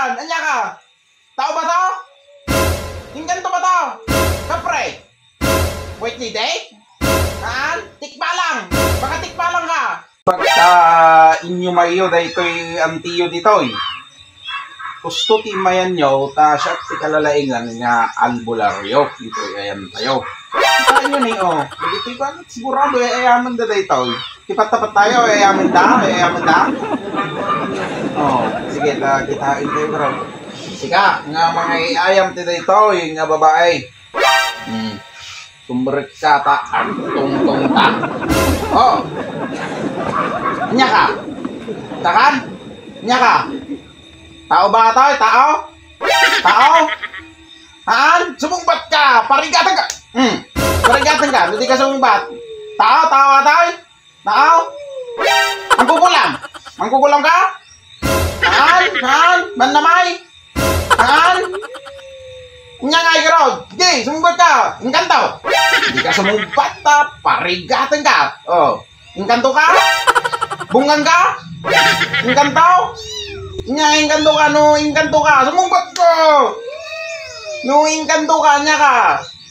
Umamingan! Anya ka! Tao ba to? Yung ganito ba to? Kapre! Wait ni day? Haan? Tikpa lang! Baka tikpa lang ka! Pagka inyo mayo dahil ko'y antiyo dito eh. Gusto ti mayan nyo, ta siya ti kalalaingan nga albularyo. Dito ayan tayo. Kita nyo ni oh. Dito ba sigurado ayaman da dito eh. Tipat-tapat tayo, ayaman da. Oh, sige, kitain tayo bro. Sika, nga mga iayam ti dito eh, nga babae. Sumberik ka ta, tungtong ta. Oh. Nya ka? Takan? Nya ka? Tao ba tayo? Tao? Tao? Haan? Sumumbat ka! Parigatan ka! Parigatan ka! Hindi ka sumumbat. Tao? Tao ba tayo? Tao? Mangkukulam? Mangkukulam ka? Haan? Haan? Manamay? Haan? Nya nga ikarod! Sige! Sumumbat ka! Inkanto! Hindi ka sumumbat ta! Parigatan ka! Oh! Inkanto ka? Bungan ka? Inkanto? Nya, inkanto ka, no, inkanto ka. Sumumbat ko! No, inkanto ka, nya ka.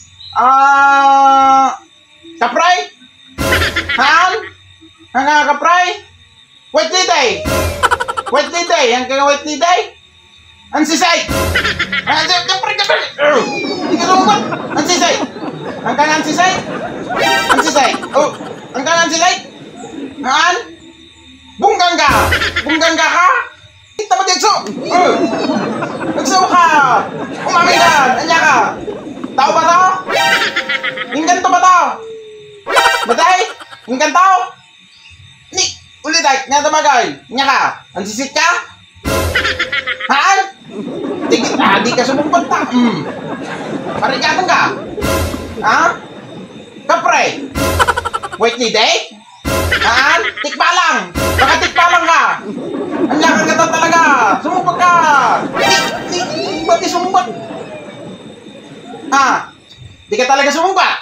Kapray? Haan? Hanga, kapray? Wait ni day? Wait ni day? Hanggang wait ni day? Ansisay? Kapray! Hindi ka sumumbat? Ansisay? Hanggang ansisay? Ansisay? Oh, hanggang ansisay? Haan? Bunggang ka? Bunggang ka ka? Kita mo dito! Nagsaw ka! Umamingan! Anya ka! Tao ba to? Inganto ba to? Batay? Inganto? Ni! Ulit ay! Nga tamagay! Anya ka! Ansisit ka? Haan? Tigit! Di ka sumumpat ta! Parigatan ka! Ha? Kapre! Wait ni day? Haan? Tikpa lang! Baka tikpa lang ka! Anya ka gata talaga! Sumumpat ka! Ba't di sumumpat? Ha? Di ka talaga sumumpat?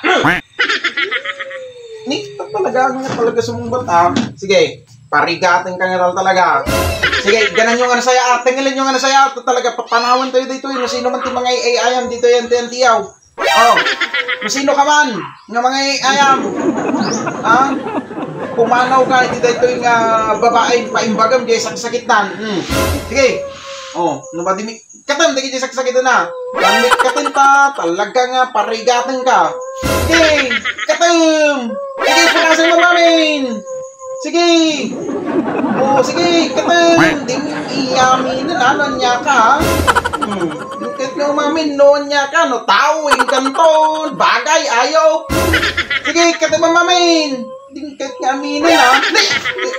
Ni ka talaga sumumpat ha? Sige, parigatin ka nga talaga. Sige, ganan yung ano saya, tingnan yung ano saya. Talaga, papanawan tayo dito eh. Sino man ti mga ayam dito yan, tiyaw. Oh, sino ka man? Nga mga ayam. Ha? Pumanaw ka, hindi dito yung babae, paimbagam, di saksakitan. Sige. Oh, nabadimi. Katam, di saksakitan na. Lamit katin ta, talaga nga, parigatan ka. Sige, katam. Sige, punasan mo namin. Sige. Oh, sige, katam. Ding iyamin na nanon niya ka. Kahit nga umamin, noon niya ka, no, tao, kanton, bagay, ayaw. Sige, katam mamin. Kahit nga aminin ha.